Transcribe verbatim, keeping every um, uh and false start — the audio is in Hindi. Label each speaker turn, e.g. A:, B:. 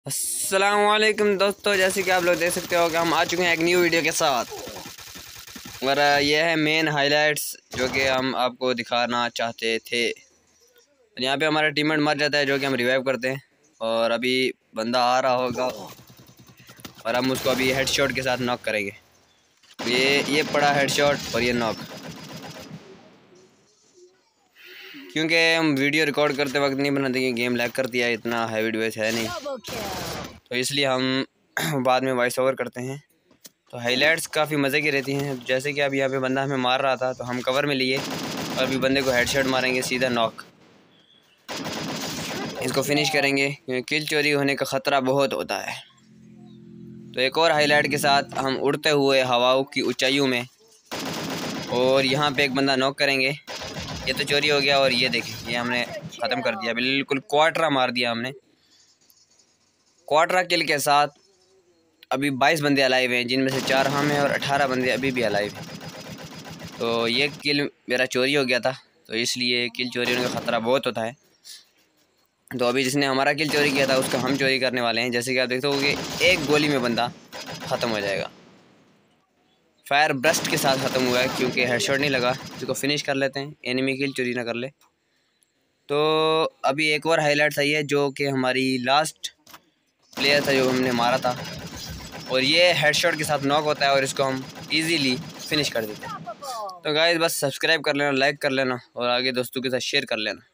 A: अस्सलामुअलैकुम दोस्तों, जैसे कि आप लोग देख सकते हो कि हम आ चुके हैं एक न्यू वीडियो के साथ। और यह है मेन हाइलाइट्स जो कि हम आपको दिखाना चाहते थे। यहाँ पे हमारा टीममेट मर जाता है जो कि हम रिवाइव करते हैं, और अभी बंदा आ रहा होगा और हम उसको अभी हेडशॉट के साथ नॉक करेंगे। ये ये पड़ा हेडशॉट और ये नॉक। क्योंकि हम वीडियो रिकॉर्ड करते वक्त नहीं बनाते कि गेम लैग कर दिया, इतना हैवी डिवाइस है नहीं, तो इसलिए हम बाद में वॉइस ओवर करते हैं। तो हाइलाइट्स काफ़ी मज़े की रहती हैं। जैसे कि अब यहाँ पे बंदा हमें मार रहा था तो हम कवर में लिए और अभी बंदे को हेडशॉट मारेंगे, सीधा नॉक, इसको फिनिश करेंगे क्योंकि किल चोरी होने का ख़तरा बहुत होता है। तो एक और हाईलाइट के साथ हम उड़ते हुए हवाओं की ऊंचाइयों में, और यहाँ पे एक बंदा नॉक करेंगे। ये तो चोरी हो गया, और ये देखें ये हमने ख़त्म कर दिया, बिल्कुल क्वार्टरा मार दिया हमने। क्वार्टरा किल के साथ अभी बाईस बंदे अलाइव हैं, जिनमें से चार हम हैं और अठारह बंदे अभी भी अलाइव हैं। तो ये किल मेरा चोरी हो गया था, तो इसलिए किल चोरी होने का ख़तरा बहुत होता है। तो अभी जिसने हमारा किल चोरी किया था उसका हम चोरी करने वाले हैं। जैसे कि आप देखते हो कि एक गोली में बंदा ख़त्म हो जाएगा। फायर ब्रस्ट के साथ ख़त्म हुआ है क्योंकि हेडशॉट नहीं लगा। इसको फिनिश कर लेते हैं, एनिमी किल चोरी ना कर ले। तो अभी एक और हाईलाइट आई है जो कि हमारी लास्ट प्लेयर था जो हमने मारा था, और ये हेडशॉट के साथ नॉक होता है और इसको हम इजीली फिनिश कर देते हैं। तो गाइस बस सब्सक्राइब कर लेना, लाइक कर लेना और आगे दोस्तों के साथ शेयर कर लेना।